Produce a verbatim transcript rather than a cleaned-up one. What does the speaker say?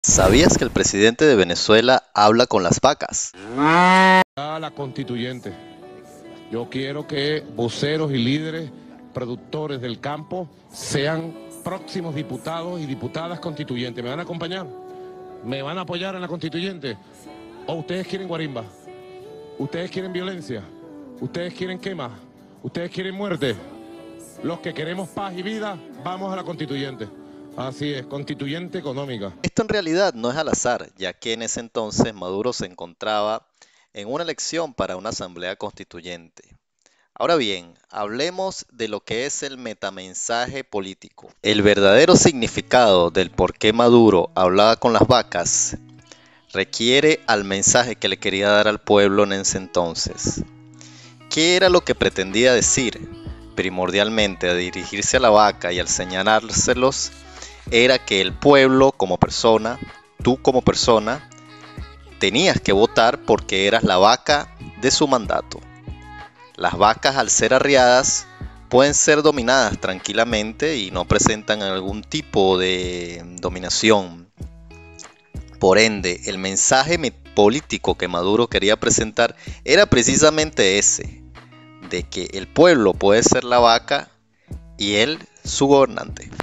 ¿Sabías que el presidente de Venezuela habla con las vacas? A la constituyente. Yo quiero que voceros y líderes, productores del campo, sean próximos diputados y diputadas constituyentes. ¿Me van a acompañar? ¿Me van a apoyar en la constituyente? ¿O ustedes quieren guarimba? ¿Ustedes quieren violencia? ¿Ustedes quieren quema? ¿Ustedes quieren muerte? Los que queremos paz y vida, vamos a la constituyente. Así es, constituyente económica. Esto en realidad no es al azar, ya que en ese entonces Maduro se encontraba en una elección para una asamblea constituyente. Ahora bien, hablemos de lo que es el metamensaje político. El verdadero significado del por qué Maduro hablaba con las vacas requiere al mensaje que le quería dar al pueblo en ese entonces. ¿Qué era lo que pretendía decir? Primordialmente, al dirigirse a la vaca y al señalárselos, era que el pueblo como persona, tú como persona, tenías que votar porque eras la vaca de su mandato. Las vacas, al ser arriadas, pueden ser dominadas tranquilamente y no presentan algún tipo de dominación. Por ende, el mensaje político que Maduro quería presentar era precisamente ese, de que el pueblo puede ser la vaca y él su gobernante.